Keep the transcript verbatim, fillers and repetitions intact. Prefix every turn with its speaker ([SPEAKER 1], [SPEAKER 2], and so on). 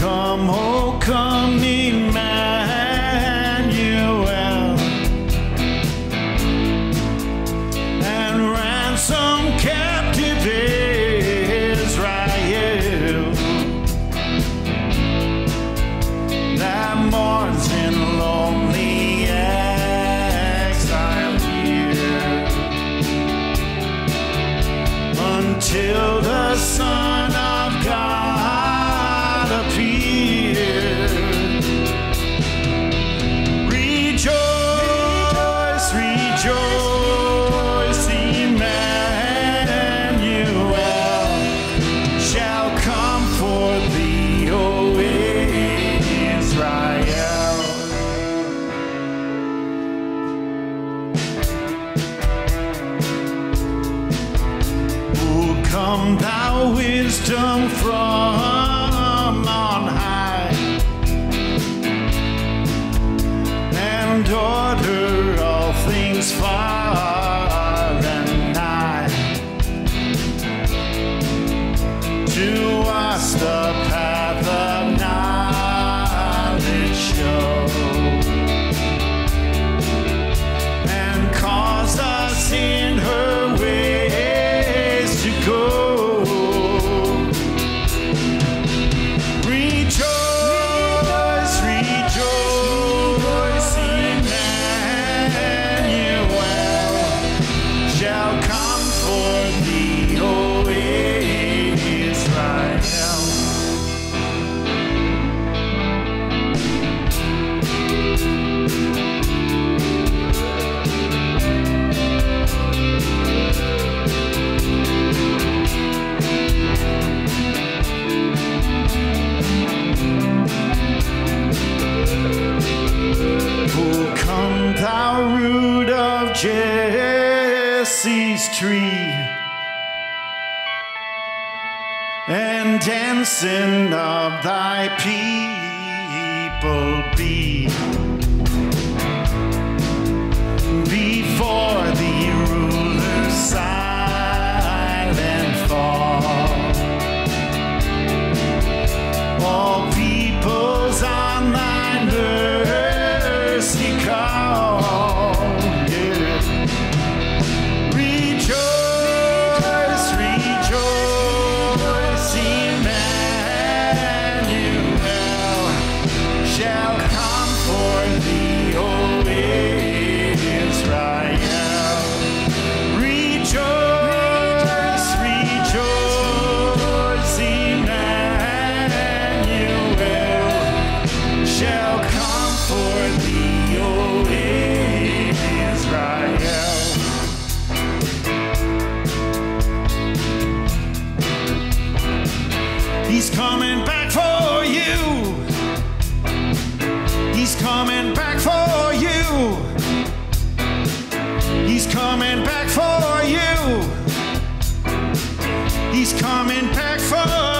[SPEAKER 1] come, oh come, Emmanuel, and ransom captive Israel that mourns in lonely exile here until the Son of God appear. Rejoice, rejoice, Emmanuel shall come for thee, O Israel. Oh, come thou wisdom from on high, and order all things far and nigh. To us the path of knowledge show, and cause us in her ways to go. Rejoice, rejoice, Emmanuel shall come for thee, O Israel. Oh, come thou root of Jesse's tree, and ensign of thy people be. Before thee rulers silent fall, all peoples on thy mercy call. Yeah. Rejoice, rejoice, Emmanuel shall come for thee, O Israel. Rejoice, rejoice, Emmanuel shall come for thee, O Israel. He's coming back for you. He's coming back for you. He's coming back for you. He's coming back for